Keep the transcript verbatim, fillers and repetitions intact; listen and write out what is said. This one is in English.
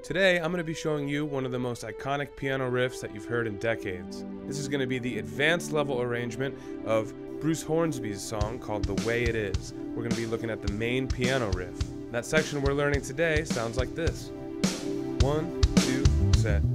Today, I'm going to be showing you one of the most iconic piano riffs that you've heard in decades. This is going to be the advanced level arrangement of Bruce Hornsby's song called The Way It Is. We're going to be looking at the main piano riff. That section we're learning today sounds like this. One, two, set.